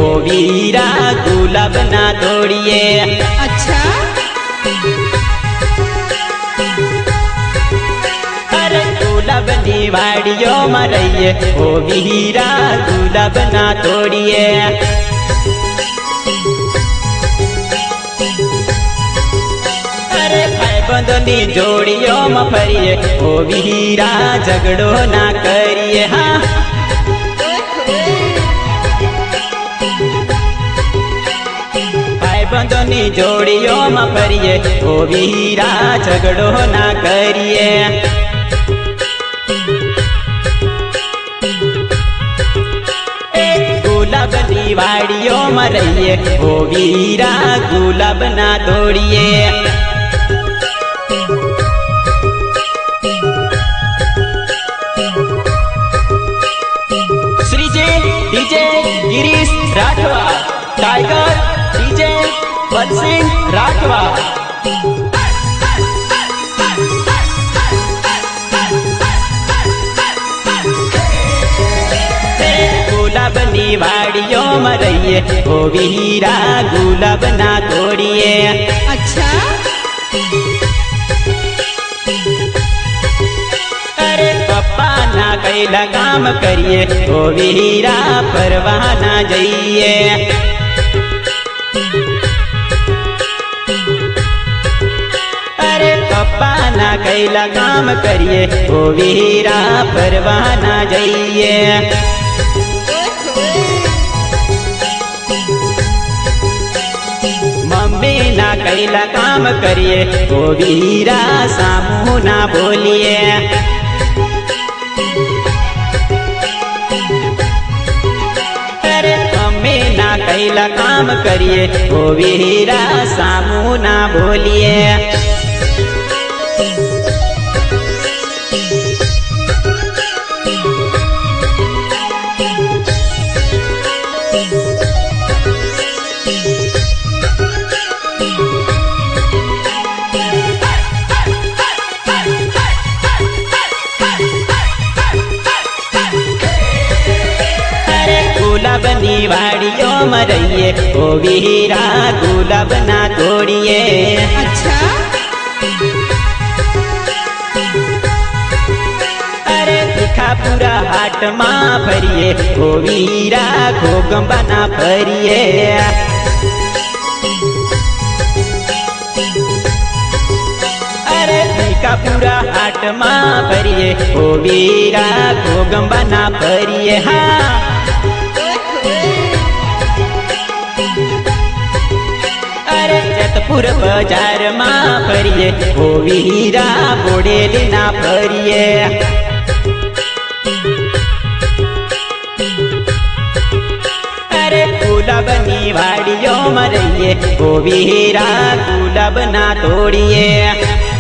ओ वीरा गुलाब ना तोड़िए। अच्छा अरे गुलाब नी वाड़ियों में रहिए ओ वीरा गुलाब ना तोड़िए। अरे भाईबंधोनी जोड़ियों में फरिए ओ वीरा झगड़ो ना करिए। हाँ भाईबंधोनी जोड़ियों में फरिए ओ वीरा झगड़ो ना करिए। गुलाब नी वाड़ियों में रहिए ओ वीरा गुलाब ना तोड़िए। DJ Girish Rathwa, tiger DJ Balsingh Rathwa. गुलाब नी वाड़ियों में रहिए ओ वीरा गुलाब ना तोड़िए। अच्छा पप्पा ना कैला काम करिए ओ वीरा परवाह ना जाइए। अरे पप्पा ना कैला काम करिए ओ वीरा परवाह ना जाइए। मम्मी ना कैला काम करिए ओ वीरा सामू ना बोलिए। कैला काम करिए ओ वीरा सामू ना बोलिए। गुलाब नी वाड़ियों में रहिए ओ वीरा गुलाब ना तोड़िए। अच्छा अरे दिखापुरा हाट माँ फरिए ओ वीरा घोगंबा ना फरिए। अरे दिखापुरा हाट माँ फरिए ओ वीरा घोगंबा ना फरिए। हाँ जतपुर बाजार माँ फरिए ओ वीरा बोड़ेली ना फरिए। अरे गुलाब नी वाड़ियों में रहिए ओ वीरा गुलाब ना तोड़िए।